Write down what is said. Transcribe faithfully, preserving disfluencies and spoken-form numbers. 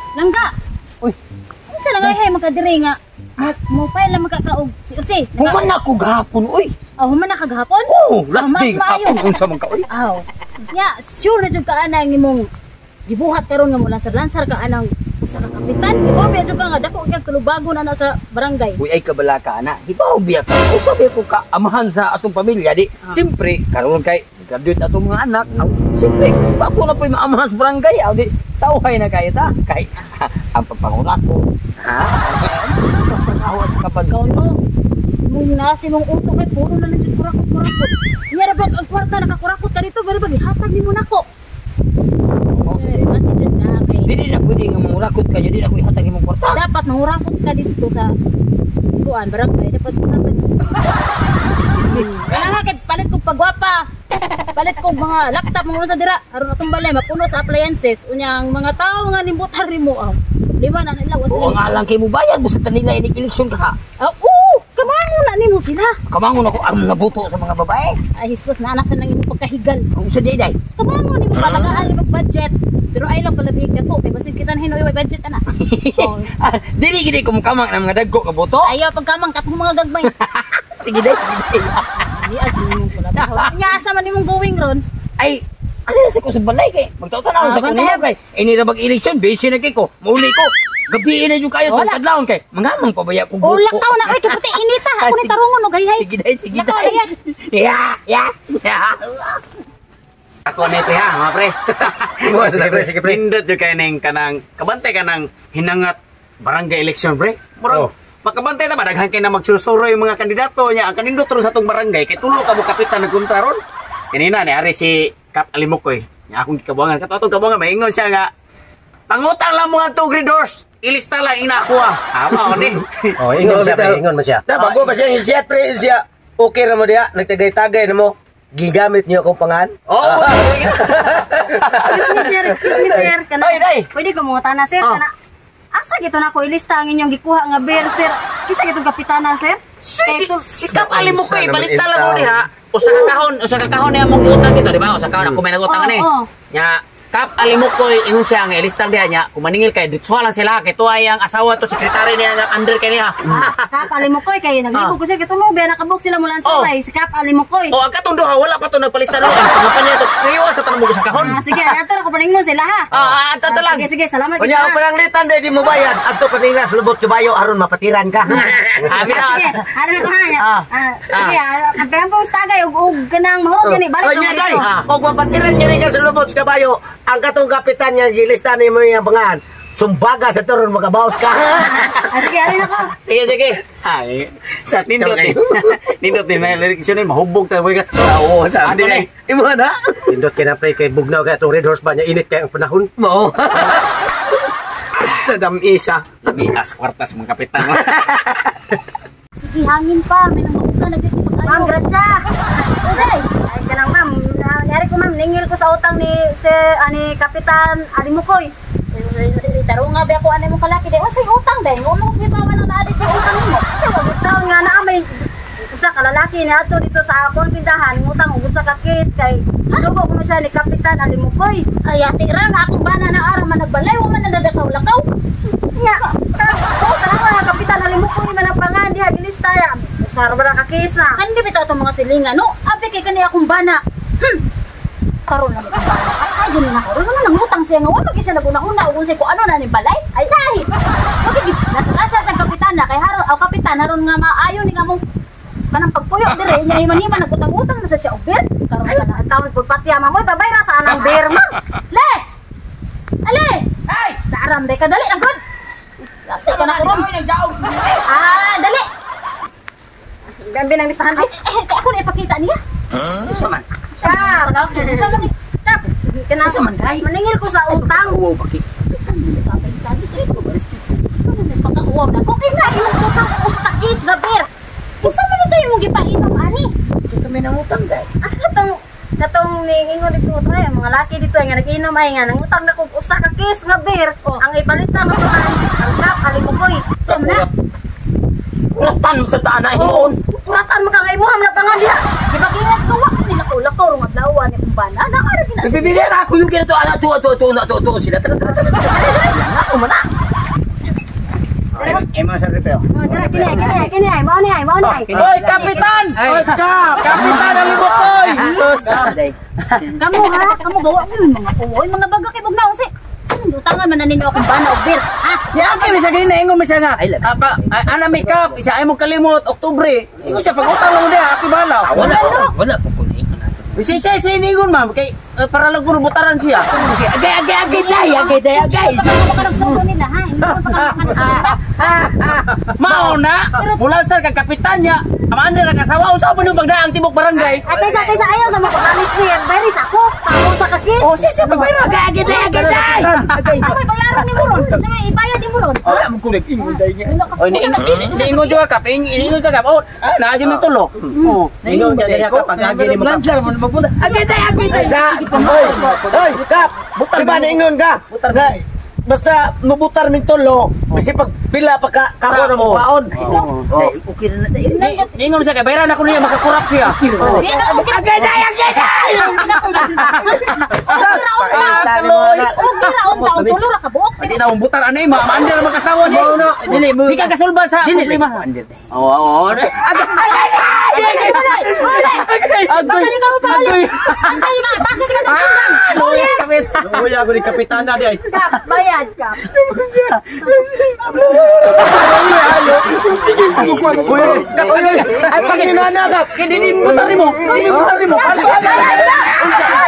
Langga. Uy. Unsa na ngay magkadiri nga? Mo file lang magkakaog si Ose. Human na ko gahapon, uy. Oh, human na kagahapon? Oh, last day gahapon unsa man ka, uy. Aw. Ya, sure na jud ka ana imong gibuhat karon nga mo lansar-lansar ka anang usa ka kapitan. Ibaw biya jud ka nga dako gyud kalubago na sa barangay. Uy ay kabala ka ana. Ibaw biya ka. Usa biya ko ka amahan sa atong pamilya di. Ah. Siyempre karon kay graduate atong mga anak. Aw, siyempre ako na po'y maamahan sa barangay. Aw di tawhay na kayo ta. Kay ang pagpangulat ko. Ha? Pagpangawat sa kapag ikaw no. Mong nasi mong utok kay puro na lang jud kurakot-kurakot. Nya ra bag ang kwarta nakakurakot ka dito bali bag ihatag nimo nako. Eh, kasi jud na kay dili na pwede nga mangurakot ka dili na ko ihatag imong kwarta. Dapat mangurakot ka dito sa kuan barangay dapat kurakot. Kailangan kay palit kog pagwapa. Palit kog mga laptop mga sa dira aron atong balay mapuno sa appliances unyang mga tao nga nimbutar nimo aw. Lima na nila was. Oo nga lang kay mo bayad mo sa tanila ini eleksyon ka ha. Ah, oo, kamangon na nimo sila. Kamangon ako aron nabuto sa mga babae. Ay Jesus na anasan nang imong pagkahigal. Ang sa day. Kamangon nimo balagaan nimo budget. Pero ay lang pala bigyan ko kay basin kita hinoy way budget ana. Oh. Dili gid ko kamang ng mga dagko ka boto. Ayaw pagkamang kat mga gagmay. Sige day. Di agi nimo pala. Nya asa man nimong going ron? Ay ano sa ko sa balay kay magtautan ako sa kuno kay ini ra bag election busy na kay ko mauli ko gabi na jud kayo tong kadlawon kay mangamang pabaya ko buko ulak taw na kay kapati inita ako ni tarungon og hayhay sige day sige day ya ya ako ni pre ha mga pre mo sa pre sige pre indot jud kay ning kanang kabantay kanang hinangat barangay election pre murag makabantay ta ba daghan kay na magsusuro yung mga kandidato nya ang kanindot ron sa tong barangay kay tulo ka mo kapitan nagkontra ron kanina ni ari si Kap Alimukoy. Nya akong gikabuangan. Kato atong kabuangan maingon siya nga pangutang lang mo ato gridors. Ilista lang inakuha. Ama ni. Oh, ingon siya, ingon mo siya. Da bago pa siya siya pre siya. Okay ra mo diha, nagtagay-tagay na mo. Gigamit niyo akong pangan. Oh. Excuse me sir, excuse me sir. Kana. Ay, day. Pwede ko mo tana sir kana. Asa gito na ko ilista ang inyong gikuha nga beer sir. Kisa gitong kapitana sir? Si, si Kap Alimukoy balista lang mo diha. Usa ka kahon, usa ka kahon niya mong utang dito, di ba? Usa ka kahon ako may nagutang ani. Nya Kap Alimukoy ingon siya nga ilistar diha nya kumaningil kay ditsuha lang sila kay tuay ang asawa to sekretary niya nga under kay niya. Kap Alimukoy kay naglibog ko sir kitulo be nakabuk sila mulan sa si Kap Alimukoy. Oh, ang katong duha wala pa to nagpalista no. Pangapan niya to. Ngayon sa tanong mo sa kahon. Ah, sige, ato ra ko paningnon sila ha. Ah, ato to lang. Sige, sige, salamat. Unya ang pananglitan day di mo bayad. Adto paninga sulubot kabayo aron mapatiran ka. Abi na. Sige, ara na ko ha. Ah, sige, kampyan po tagay ug ug kanang mahurot gani balik. Unya day, og mapatiran gani ka sulubot kabayo. Ang katong kapitan niya gilista ni mo yung pangan. Sumbaga sa turon magabaos ka. Ah, sige, ari na ko. Sige, sige. Ay, sa nindot eh. Nindot eh, may eleksyon eh, mahubog tayo mga gasto. Oo, sabi Ako na. Imo na. Indot kay na pre kay bugnaw kay atong Red Horse ba niya init kay ang panahon. Mo. Tadam isa. Bias kwartas mga kapitan. Sige, hangin pa. May namuka na dito pa tayo. Ma'am, grasya. Okay. Ay, kanang ma'am. Nari ko ma'am, ningil ko sa utang ni si ani Kapitan Alimukoy. Tarong nga ba ako ano mong kalaki din. Unsay utang din? Umong gibawa na naadi siya utang nimo. Sa utang nga na may usa ka lalaki ni ato dito sa akong tindahan, utang og usa ka case kay dugo ko siya ni Kapitan Alimukoy. Ay, ati ra nga akong bana na ara man nagbalay, wa man nadadakaw-lakaw. Nya. Oh, tanawa na Kapitan Alimukoy man ang pangan diha gilista ya. Usar ba ka case na? Kandi bitaw tong mga silingan, no? Abi kay kani akong bana. Hmm. Karon na ko. Ay, dyan na karon naman nangutang siya nga wala siya naguna-una ug unsay ko ano na ni balay. Ay, dai. Okay, nasa siya kapitan na kay haron aw kapitan haron nga maayo ni kamong kanang pagpuyo dire nya himan-himan nagutang-utang na sa siya og beer. Karon na taon pud pati ama moy babay ra sa anang beer man. Le. Ale. Ay, staram de kadali na god. Lasi ka na karon. Ah, dali. Gambi nang lisahan. Ay, ako na ipakita niya. Isa man. Siya, siya sa tap. Kenapa man kay? Maningil ko sa utang. Oo, bakit? Pagkakuwaw na. Kung kina imong utang ko sa takis na beer. Isa man ito imong gipainom ani. Isa may nangutang dai. Ah, katong katong ningingon dito ay mga laki dito ay nga nagiinom ay nga nangutang na kog usa ka case nga beer. Ang ipalista mo pa ang Kap Alimukoy. Kamna. Kuratan sa taana hinuon. Kuratan mo ka kay mo ham na pangan diha. Gibagingat ko wa nila ko lakaw rong adlaw ni bana. Nakara gina. Bibili na ako yung kinato ana to to to na to to sila tara tara tara. Ako man na. Ay, mga sarili pero. Oh, dara kini kini kini ay mo ni ay mo ni. Oy, Kapitan! Oy, Kap! Kapitan Alibokoy! Sus! Kamu ha, kamu bawa ko yung mga uwoy, mga baga kay bugnaon si. Utangan man na ninyo akong bana o beer. Ha? Ya, kini sa ganina ingon mi siya nga. Apa ana may Kap, isa ay mo kalimot Oktubre. Ingon siya pag-utang lang dia, aki bala. Wala wala po ko ni. Bisa siya siya ingon ma'am kay eh, para lang kuno butaran siya. Agay agay agay day agay day agay. Pagka ka nagsundo nila ha. Hindi ko pagka Mao na, mula sa kang kapitan niya. Amaan na kasawa unsa pa nung bagdaang tibok barangay. Atay sa atay sa ayaw sa mga promise ni Beris ako. Sa sa kakis. Oh, siya siya pagbayad agay agay day agay day. Sa may bayaran ni Muron. Sa may ibayad ni Muron. Wala mo ko nag-ingon day niya. Oy, ni ni ingon juga Kap, ingon ka Kap. Oh, ah, naa gyud mi tulo. Oh, Ingon ka diya ka pag agi ni mo. Lancer mo magpunta. Agay day agay day. Sa, oy, oy, Kap, butar ba na ingon ka? Butar na, basta mubutar min tulo, kasi pag pila pa ka kako na mo kaon. Okay na na day. Ni ingon siya kay bayaran ako niya makakurap siya. Agay day agay day. Sas, ah, kaloy. Kira on taon tulo ra ka buok. Di na umbutar ano eh, maanda naman kasawa niya. Dili mo. Di ka kasulban sa problema. Oo, oo. Agoy, agoy. Antay ka, basta ka na. Ah, loy, kapit. Uy, ako ni kapitana di ay. Kap, bayad ka. Uy, kapit. Ay, pag inana ka, hindi din butar mo. Hindi butar mo.